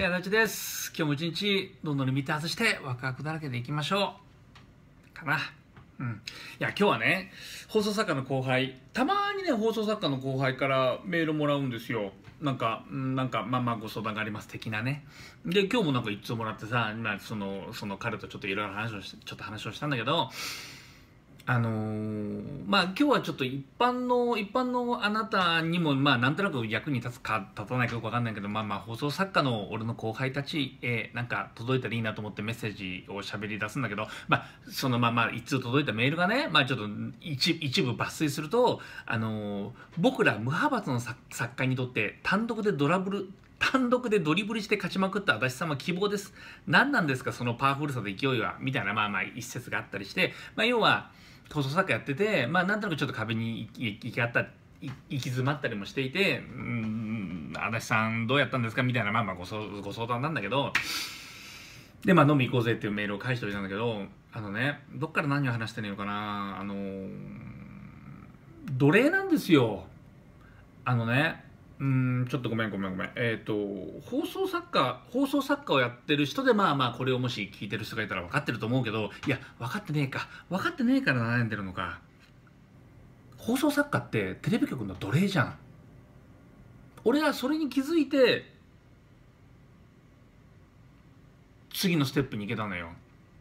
はい足立です。今日も一日どんどんリミッター外してワクワクだらけでいきましょうかな。いや今日はね、放送作家の後輩、たまにね放送作家の後輩からメールもらうんですよ。なんかまあご相談があります的なね。で今日もなんか一通もらってさ、その彼とちょっといろいろ話をしたんだけど、今日はちょっと一般のあなたにもなんとなく役に立つか立たないかよくわかんないけど、放送作家の俺の後輩たちへなんか届いたらいいなと思ってメッセージを喋り出すんだけど、一通届いたメールがね、ちょっと一部抜粋すると、僕ら無派閥の作家にとって単独でドリブルして勝ちまくった足立様希望です。何なんですかそのパワフルさと勢いは、みたいな一節があったりして、要は放送作家やってて、なんとなくちょっと壁に行き詰まったりもしていて、足立さんどうやったんですかみたいなご相談なんだけど、で飲み行こうぜっていうメールを返しておいたんだけど、どっから何を話してねえのかな、奴隷なんですよ。ちょっとごめん。放送作家をやってる人でこれをもし聞いてる人がいたら分かってると思うけど、いや分かってねえから悩んでるのか。放送作家ってテレビ局の奴隷じゃん。俺はそれに気づいて次のステップに行けたのよ。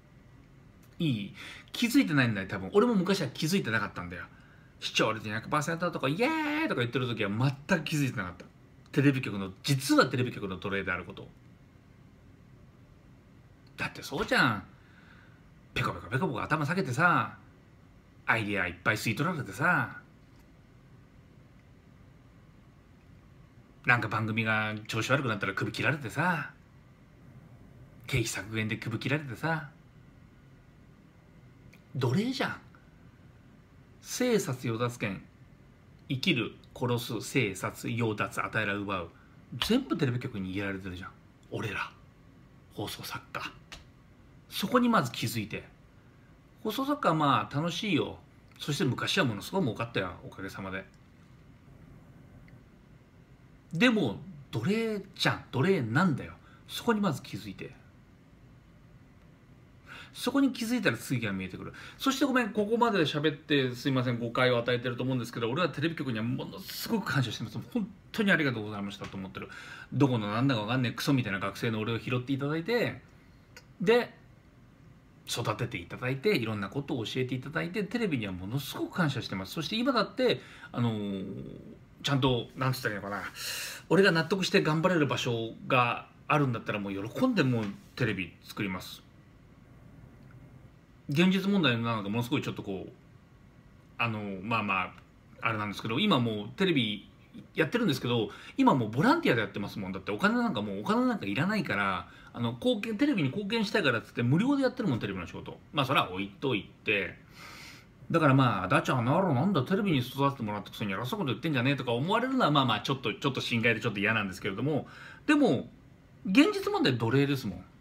気づいてないんだよ多分。俺も昔は気づいてなかったんだよ。視聴率 200% とかイエーイとか言ってる時は全く気づいてなかった。実はテレビ局の奴隷であること。だってそうじゃん。ペコペコ頭下げてさ、アイディアいっぱい吸い取られてさ、なんか番組が調子悪くなったら首切られてさ、経費削減で首切られてさ、奴隷じゃん。生殺与奪権、生きる殺す生殺与奪与えら奪う、全部テレビ局に入れられてるじゃん。俺ら放送作家、そこにまず気づいて、放送作家は楽しいよ。そして昔はものすごい儲かったよ、おかげさまで。でも奴隷じゃん、奴隷なんだよ。そこにまず気づいて、そこに気づいたら次が見えてくる。そしてごめん、ここまで喋ってすいません、誤解を与えてると思うんですけど、俺はテレビ局にはものすごく感謝してます。本当にありがとうございましたと思ってる。どこのなんだかわかんないクソみたいな学生の俺を拾っていただいて、で育てていただいて、いろんなことを教えていただいて、テレビにはものすごく感謝してます。そして今だってちゃんとなんつったらいいのかな、俺が納得して頑張れる場所があるんだったらもう喜んでもうテレビ作ります。現実問題なのがものすごいちょっとこうあれなんですけど、今もうテレビやってるんですけど、今もうボランティアでやってますもん。だってお金なんかいらないから、テレビに貢献したいからっつって無料でやってるもん、テレビの仕事。それは置いといて、だからダチャーなんだテレビに育ててもらったくせに偉そうなこと言ってんじゃねえとか思われるのはちょっと心外でちょっと嫌なんですけれども、でも現実問題奴隷ですもん。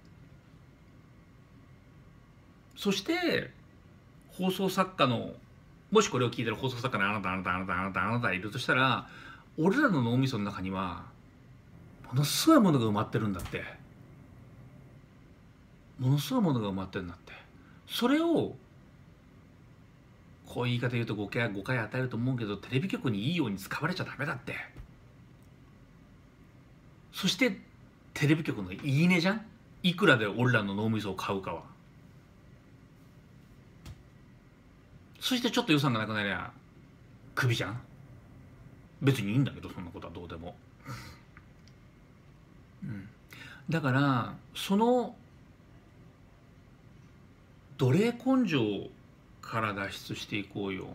そして放送作家の、もしこれを聞いてる放送作家のあなたいるとしたら、俺らの脳みその中にはものすごいものが埋まってるんだって。ものすごいものが埋まってるんだって。それをこういう言い方言うと誤解与えると思うけど、テレビ局にいいように使われちゃダメだって。そしてテレビ局のいいねじゃん。いくらで俺らの脳みそを買うかは。そしてちょっと予算がなくなりゃクビじゃん。別にいいんだけど、そんなことはどうでも。だからその奴隷根性から脱出していこうよ。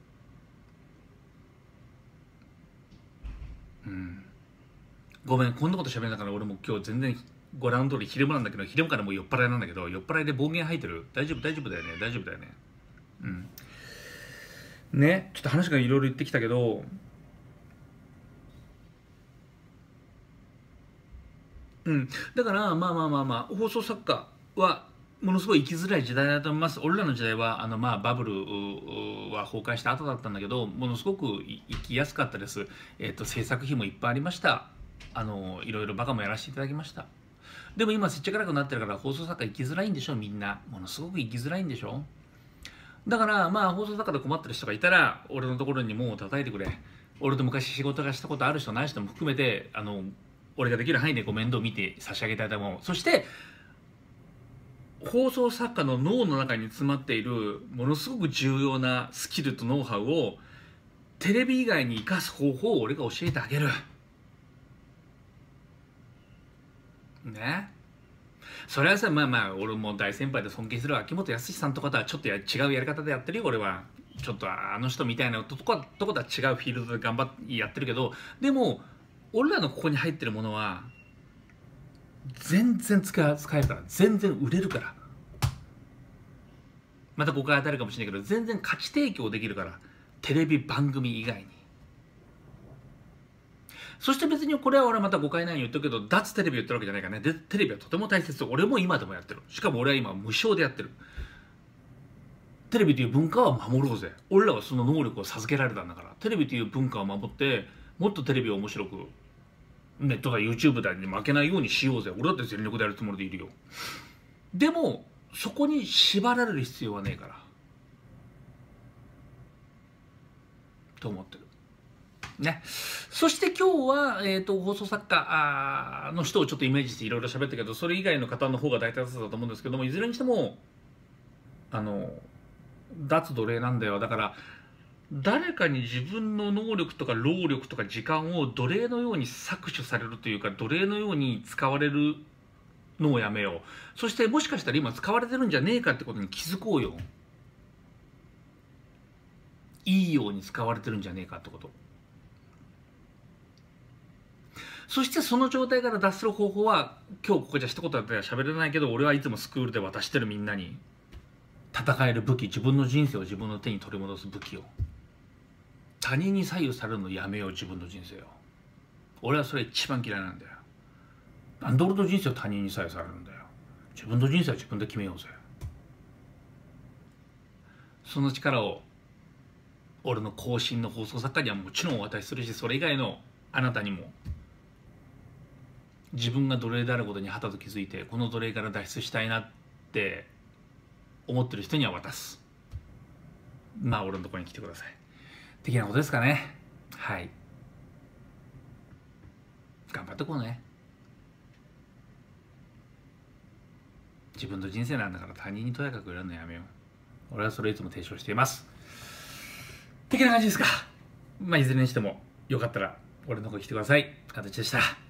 ごめん、こんなこと喋りながら俺も今日全然ご覧の通り昼間なんだけど、昼間からもう酔っ払いなんだけど、酔っ払いで暴言吐いてる。大丈夫だよね。大丈夫だよね。ね、ちょっと話がいろいろ言ってきたけど、だから放送作家はものすごい生きづらい時代だと思います。俺らの時代はバブルは崩壊した後だったんだけど、ものすごく生きやすかったです。制作費もいっぱいありました。いろいろバカもやらせていただきました。 でも今せっちゃ辛くなってるから放送作家行きづらいんでしょ、みんな。ものすごく行きづらいんでしょ。だからまあ放送作家で困ってる人がいたら俺のところに門を叩いてくれ。俺と昔仕事がしたことある人ない人も含めて俺ができる範囲でご面倒見て差し上げたいと思う。そして放送作家の脳の中に詰まっているものすごく重要なスキルとノウハウをテレビ以外に生かす方法を俺が教えてあげるね。それはさ、まあまあ俺も大先輩で尊敬する秋元康さんとかとはちょっと違うやり方でやってるよ。俺はちょっとあの人みたいなとことは違うフィールドで頑張ってやってるけど、でも俺らのここに入ってるものは全然使えるから、全然売れるから。また誤解当たるかもしれないけど、全然価値提供できるから、テレビ番組以外に。そして別にこれは俺はまた誤解ないように言っとくけど、脱テレビ言ってるわけじゃないからね。でテレビはとても大切。俺も今でもやってる。しかも俺は今無償でやってる。テレビという文化は守ろうぜ。俺らはその能力を授けられたんだから、テレビという文化を守って、もっとテレビを面白く、ネットだ YouTube だに負けないようにしようぜ。俺だって全力でやるつもりでいるよ。でもそこに縛られる必要はねえからと思ってるね。そして今日は、放送作家の人をちょっとイメージしていろいろ喋ったけど、それ以外の方の方が大多数だと思うんですけども、いずれにしても脱奴隷なんだよ。だから誰かに自分の能力とか労力とか時間を奴隷のように搾取されるというか、奴隷のように使われるのをやめよう。そしてもしかしたら今使われてるんじゃねえかってことに気づこうよ。いいように使われてるんじゃねえかってこと。そしてその状態から脱する方法は、今日ここじゃ一言だったら喋れないけど、俺はいつもスクールで渡してるみんなに。戦える武器、自分の人生を自分の手に取り戻す武器を。他人に左右されるのやめよう、自分の人生を。俺はそれ一番嫌いなんだよ。なんで俺の人生を他人に左右されるんだよ。自分の人生は自分で決めようぜ。その力を俺の後進の放送作家にはもちろんお渡しするし、それ以外のあなたにも自分が奴隷であることにはたと気づいて、この奴隷から脱出したいなって思ってる人には渡す。まあ俺のところに来てください的なことですかね。はい、頑張ってこうね。自分の人生なんだから他人にとやかく言うのやめよう。俺はそれいつも提唱しています的な感じですか。まあいずれにしてもよかったら俺のところに来てください。形でした。